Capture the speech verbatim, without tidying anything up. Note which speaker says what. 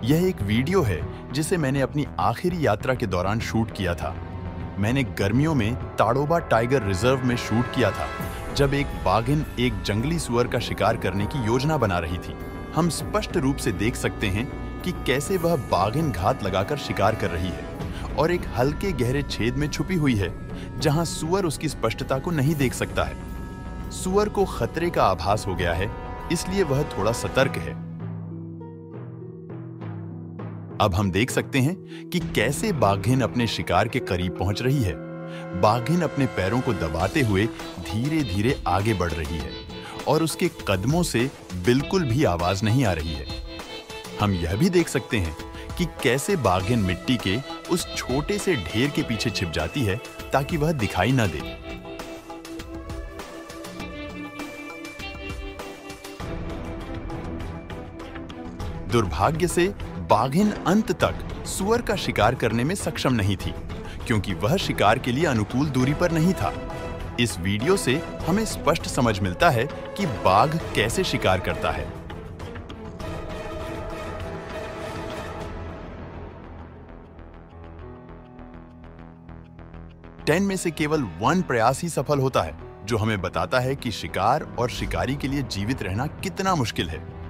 Speaker 1: यह एक वीडियो है जिसे मैंने अपनी आखिरी यात्रा के दौरान शूट किया था। मैंने गर्मियों में ताड़ोबा टाइगर रिजर्व में शूट किया था, जब एक बाघिन एक जंगली सुअर का शिकार करने की योजना बना रही थी। हम स्पष्ट रूप से देख सकते हैं कि कैसे वह बाघिन घात लगाकर शिकार कर रही है और एक हल्के गहरे छेद में छुपी हुई है, जहां सुअर उसकी स्पष्टता को नहीं देख सकता है। सुअर को खतरे का आभास हो गया है, इसलिए वह थोड़ा सतर्क है। अब हम देख सकते हैं कि कैसे बाघिन अपने शिकार के करीब पहुंच रही है। बाघिन अपने पैरों को दबाते हुए धीरे धीरे आगे बढ़ रही है और उसके कदमों से बिल्कुल भी आवाज नहीं आ रही है। हम यह भी देख सकते हैं कि कैसे बाघिन मिट्टी के उस छोटे से ढेर के पीछे छिप जाती है ताकि वह दिखाई न दे। दुर्भाग्य से बाघिन अंत तक सुअर का शिकार करने में सक्षम नहीं थी, क्योंकि वह शिकार के लिए अनुकूल दूरी पर नहीं था। इस वीडियो से हमें स्पष्ट समझ मिलता है कि बाघ कैसे शिकार करता है। टेन में से केवल वन प्रयास ही सफल होता है, जो हमें बताता है कि शिकार और शिकारी के लिए जीवित रहना कितना मुश्किल है।